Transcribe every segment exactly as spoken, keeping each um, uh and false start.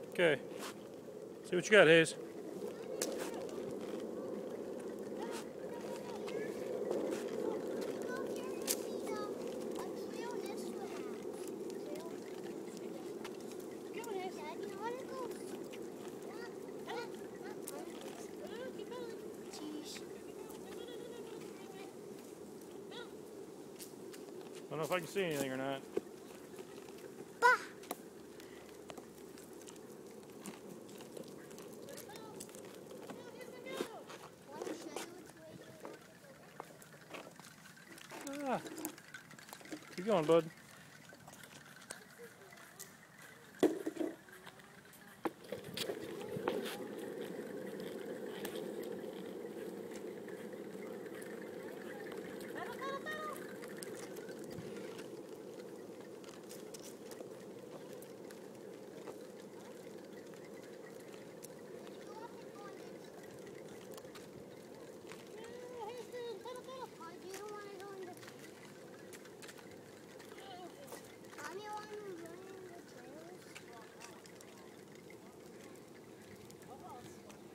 Okay. See what you got, Hayes. I don't know if I can see anything or not. Ah. Keep going, bud.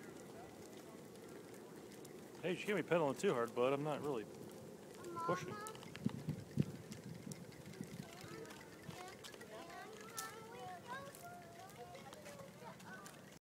Hey, you can't be pedaling too hard, bud. I'm not really pushing.